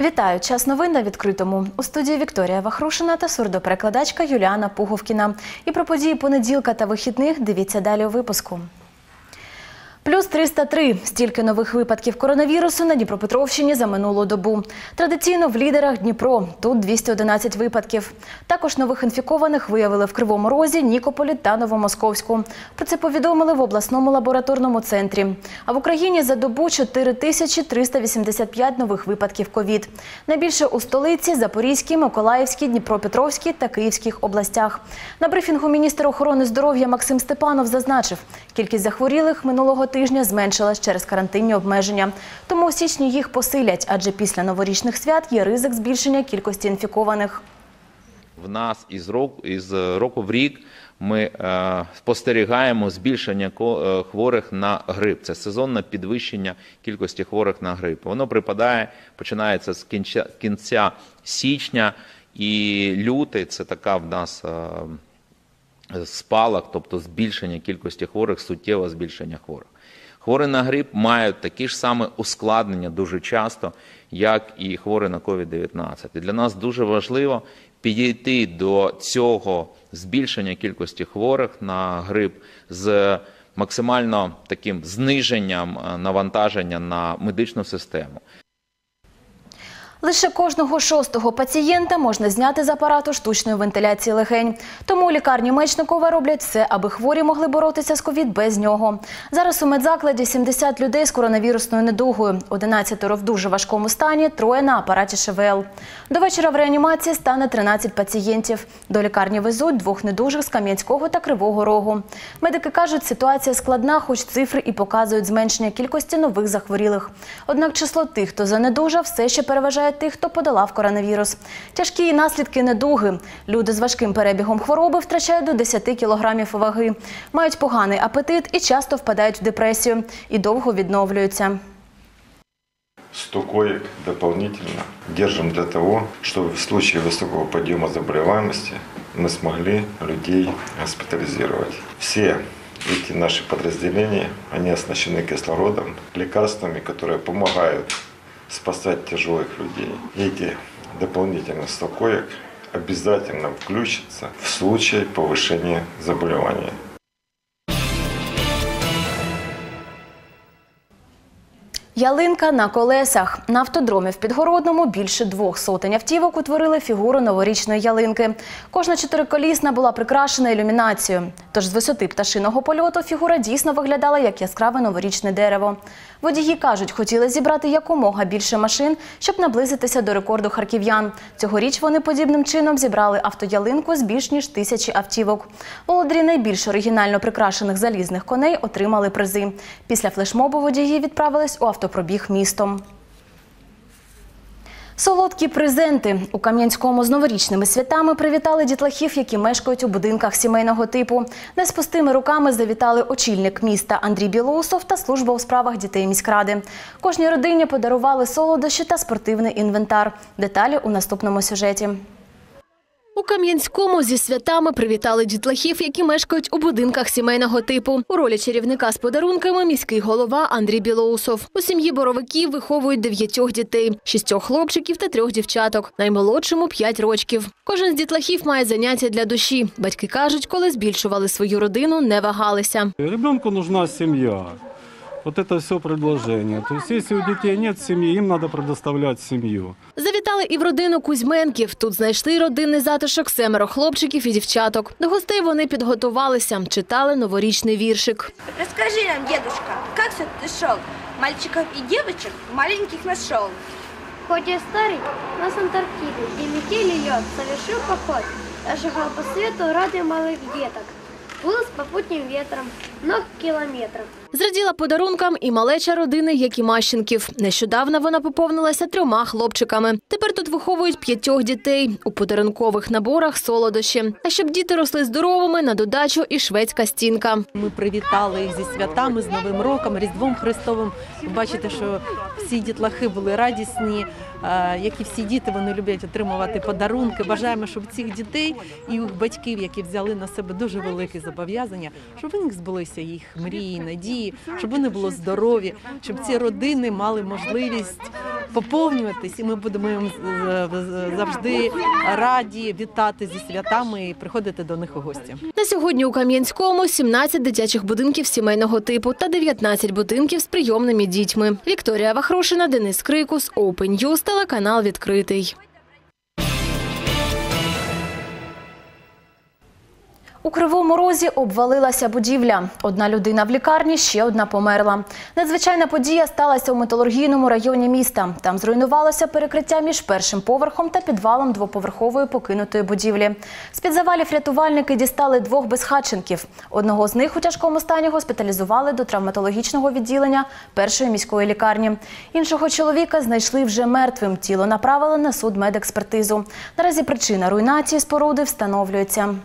Вітаю! Час новин на відкритому. У студії Вікторія Вахрушина та сурдоперекладачка Юліана Пуговкіна. І про події понеділка та вихідних дивіться далі у випуску. Плюс 303 – стільки нових випадків коронавірусу на Дніпропетровщині за минулу добу. Традиційно в лідерах Дніпро – тут 211 випадків. Також нових інфікованих виявили в Кривому Розі, Нікополі та Новомосковську. Про це повідомили в обласному лабораторному центрі. А в Україні за добу 4385 нових випадків ковід. Найбільше у столиці, Запорізькій, Миколаївській, Дніпропетровській та Київських областях. На брифінгу міністр охорони здоров'я Максим Степанов зазначив, кількість захворілих минулого тижня зменшилась через карантинні обмеження. Тому у січні їх посилять, адже після новорічних свят є ризик збільшення кількості інфікованих. В нас із року в рік ми спостерігаємо збільшення хворих на грип. Це сезонне підвищення кількості хворих на грип. Воно починається з кінця січня, і лютий – це така в нас спалах, тобто збільшення кількості хворих, суттєве збільшення хворих. Хворі на грип мають такі ж саме ускладнення дуже часто, як і хворі на COVID-19. І для нас дуже важливо підійти до цього збільшення кількості хворих на грип з максимально таким зниженням навантаження на медичну систему. Лише кожного 6-го пацієнта можна зняти з апарату штучної вентиляції легень. Тому у лікарні Мечникова роблять все, аби хворі могли боротися з ковід без нього. Зараз у медзакладі 70 людей з коронавірусною недугою, 11 в дуже важкому стані, 3 на апараті ШВЛ. До вечора в реанімації стане 13 пацієнтів. До лікарні везуть 2 недужих з Кам'янського та Кривого Рогу. Медики кажуть, ситуація складна, хоч цифри і показують зменшення кількості нових захворілих. Однак число тих, хто занедужав, все ще переважає тих, хто подолав коронавірус. Тяжкі наслідки недуги. Люди з важким перебігом хвороби втрачають до 10 кілограмів ваги, мають поганий апетит і часто впадають в депресію. І довго відновлюються. 100 коек дополнительно держим для того, чтобы в случае высокого подъема заболеваемости мы смогли людей госпитализировать. Все эти наши подразделения, они оснащены кислородом, лекарствами, которые помогают спасать тяжелых людей. Эти дополнительно 100 коек обязательно включатся в случае повышения заболевания. Ялинка на колесах. На автодромі в Підгородному більше 200 автівок утворили фігуру новорічної ялинки. Кожна чотириколісна була прикрашена ілюмінацією. Тож з висоти пташиного польоту фігура дійсно виглядала як яскраве новорічне дерево. Водії кажуть, хотіли зібрати якомога більше машин, щоб наблизитися до рекорду харків'ян. Цьогоріч вони подібним чином зібрали автоялинку з більш ніж 1000 автівок. Володарі найбільш оригінально прикрашених залізних коней отримали призи. Після флешмобу водії відправились у автопробіг містом. Солодкі презенти. У Кам'янському з новорічними святами привітали дітлахів, які мешкають у будинках сімейного типу. Не з пустими руками завітали очільник міста Андрій Білоусов та служба у справах дітей міськради. Кожній родині подарували солодощі та спортивний інвентар. Деталі у наступному сюжеті. У Кам'янському зі святами привітали дітлахів, які мешкають у будинках сімейного типу. У ролі чарівника з подарунками міський голова Андрій Білоусов. У сім'ї Боровиків виховують 9 дітей, 6 хлопчиків та 3 дівчаток. Наймолодшому 5 років. Кожен з дітлахів має заняття для душі. Батьки кажуть, коли збільшували свою родину, не вагалися. Ребенку нужна сім'я. Вот это все предложение. То есть, если у детей нет семьи, им надо предоставлять семью. Завітали і в родину Кузьменків. Тут знайшли родинний затишок 7 хлопчиків і дівчаток. До гостей вони підготувалися, читали новорічний віршик. Расскажи нам, дедушка, как все ты шел? Мальчиков и девочек маленьких нашел. Хоть я старый, но с Антарктиды, где метель и лед, совершил поход. Я шагал по свету, радуя малых деток. Плыл с попутним ветром, много километров. Зраділа подарункам і малеча родини Якимащенків. Нещодавно вона поповнилася 3 хлопчиками. Тепер тут виховують 5 дітей. У подарункових наборах солодощі. А щоб діти росли здоровими, на додачу і шведська стінка. Ми привітали їх зі святами, з Новим роком, Різдвом Христовим. Ви бачите, що всі дітлахи були радісні. Як і всі діти, вони люблять отримувати подарунки. Бажаємо, щоб цих дітей і їх батьків, які взяли на себе дуже великі зобов'язання, щоб у них збулися їх мрії, надії, щоб вони були здорові, щоб ці родини мали можливість поповнюватись, і ми будемо їм завжди раді вітати зі святами і приходити до них у гості. На сьогодні у Кам'янському 17 дитячих будинків сімейного типу та 19 будинків з прийомними дітьми. Вікторія Вахрушина, Денис Крикус, Open News, телеканал «Відкритий». У Кривому Розі обвалилася будівля. Одна людина в лікарні, ще одна померла. Надзвичайна подія сталася у металургійному районі міста. Там зруйнувалося перекриття між першим поверхом та підвалом двоповерхової покинутої будівлі. З-під завалів рятувальники дістали 2 безхатченків. Одного з них у тяжкому стані госпіталізували до травматологічного відділення першої міської лікарні. Іншого чоловіка знайшли вже мертвим. Тіло направили на судмедекспертизу. Наразі причина руйнації споруди встановлюється.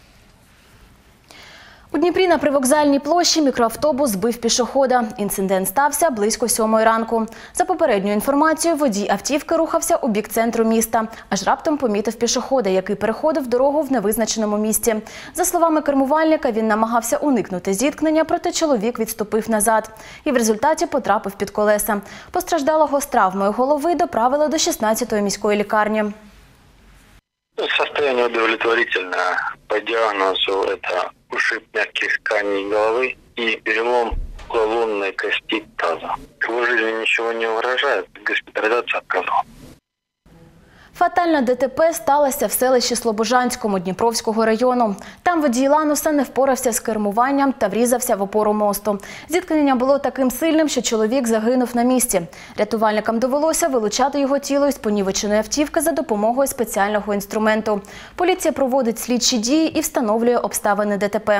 У Дніпрі на привокзальній площі мікроавтобус збив пішохода. Інцидент стався близько 7 ранку. За попередньою інформацією, водій автівки рухався у бік центру міста. Аж раптом помітив пішохода, який переходив дорогу в невизначеному місці. За словами кермувальника, він намагався уникнути зіткнення, проте чоловік відступив назад. І в результаті потрапив під колеса. Постраждалого з травмою голови доправили до 16-ї міської лікарні. Состояние удовлетворительное. По диагнозу это ушиб мягких тканей головы и перелом лунной кости таза. Его жизни ничего не угрожает, госпитализация отказала. Фатальна ДТП сталася в селищі Слобожанському Дніпровського району. Там водій Лануса не впорався з кермуванням та врізався в опору мосту. Зіткнення було таким сильним, що чоловік загинув на місці. Рятувальникам довелося вилучати його тіло із понівеченої автівки за допомогою спеціального інструменту. Поліція проводить слідчі дії і встановлює обставини ДТП.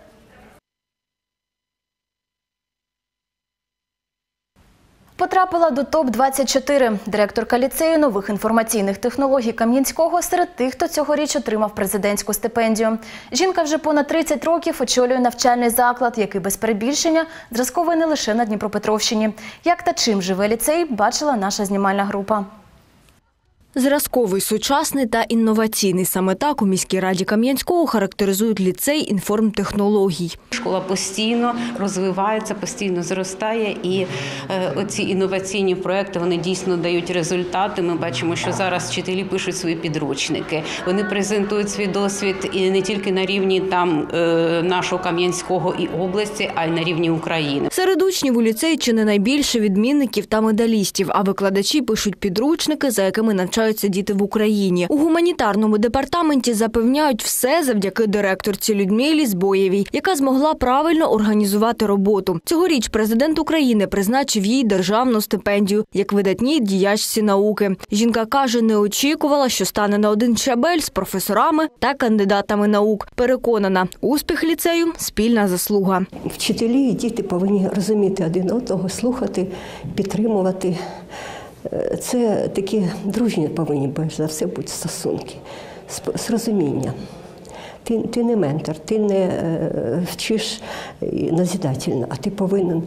Потрапила до ТОП-24. Директорка ліцею нових інформаційних технологій Кам'янського серед тих, хто цьогоріч отримав президентську стипендію. Жінка вже понад 30 років очолює навчальний заклад, який без перебільшення зразковий не лише на Дніпропетровщині. Як та чим живе ліцей, бачила наша знімальна група. Зразковий, сучасний та інноваційний. Саме так у міській раді Кам'янського характеризують ліцей інформтехнологій. Школа постійно розвивається, постійно зростає, і оці інноваційні проекти, вони дійсно дають результати. Ми бачимо, що зараз вчителі пишуть свої підручники, вони презентують свій досвід і не тільки на рівні нашого Кам'янського і області, а й на рівні України. Серед учнів у ліцеї чи не найбільше відмінників та медалістів, а викладачі пишуть підручники, за якими навчаються діти в Україні. У гуманітарному департаменті запевняють все завдяки директорці Людмилі Збоєвій, яка змогла правильно організувати роботу. Цьогоріч президент України призначив їй державну стипендію, як видатній діячці науки. Жінка каже, не очікувала, що стане на один щабель з професорами та кандидатами наук. Переконана, успіх ліцею – спільна заслуга. Вчителі і діти повинні розуміти один одного, слухати, підтримувати. Це такі дружні повинні, перш за все, бути стосунки, з розумінням. Ти не ментор, ти не вчиш назидательно, а ти повинен,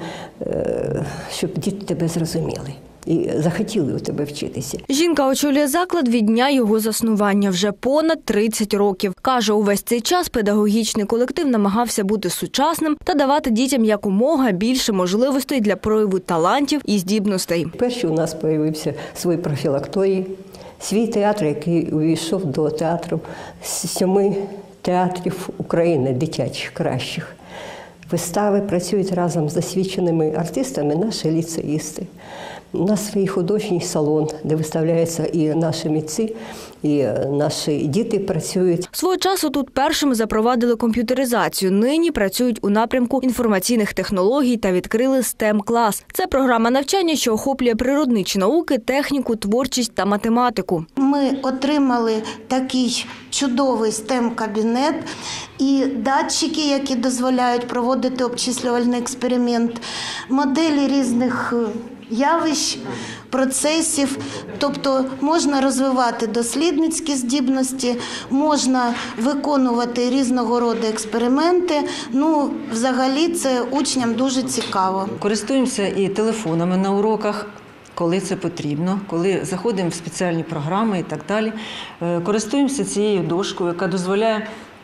щоб діти тебе зрозуміли і захотіли у тебе вчитися. Жінка очолює заклад від дня його заснування вже понад 30 років. Каже, увесь цей час педагогічний колектив намагався бути сучасним та давати дітям якомога більше можливостей для прояву талантів і здібностей. Перший у нас з'явився свій профілакторій, свій театр, який увійшов до театру 7 театрів України, дитячих, кращих. Вистави працюють разом з досвідченими артистами наші ліцеїсти. У нас свій художній салон, де виставляються і наші митці, і наші діти працюють. Свого часу тут першими запровадили комп'ютеризацію. Нині працюють у напрямку інформаційних технологій та відкрили STEM-клас. Це програма навчання, що охоплює природничі науки, техніку, творчість та математику. Ми отримали такий чудовий STEM-кабінет і датчики, які дозволяють проводити обчислювальний експеримент, моделі різних явищ, процесів, тобто можна розвивати дослідницькі здібності, можна виконувати різного роду експерименти. Взагалі це учням дуже цікаво. Користуємося і телефонами на уроках, коли це потрібно, коли заходимо в спеціальні програми і так далі. Користуємося цією дошкою, яка дозволяє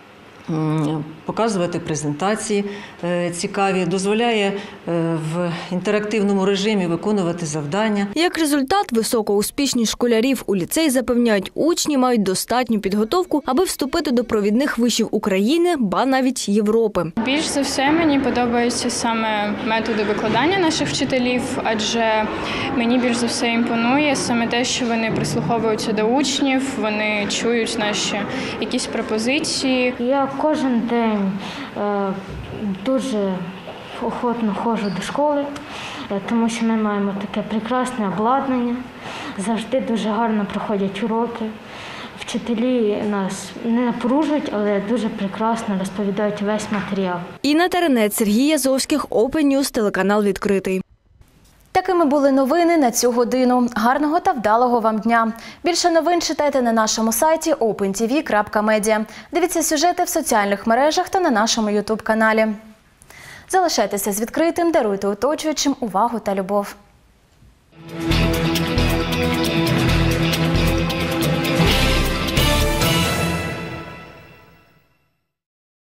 показувати презентації цікаві, дозволяє в інтерактивному режимі виконувати завдання. Як результат, високоуспішність школярів у ліцей, запевняють, учні мають достатню підготовку, аби вступити до провідних вишів України, ба навіть Європи. Більш за все мені подобаються саме методи викладання наших вчителів, адже мені більш за все імпонує саме те, що вони прислуховуються до учнів, вони чують наші якісь пропозиції. Я кожен день дуже охотно ходжу до школи, тому що ми маємо таке прекрасне обладнання, завжди дуже гарно проходять уроки. Вчителі нас не напружують, але дуже прекрасно розповідають весь матеріал. Інна Теренець, Сергій Язовських, Open News, телеканал «Відкритий». Такими були новини на цю годину. Гарного та вдалого вам дня. Більше новин читайте на нашому сайті opentv.media. Дивіться сюжети в соціальних мережах та на нашому YouTube-каналі. Залишайтеся з «Відкритим», даруйте оточуючим увагу та любов.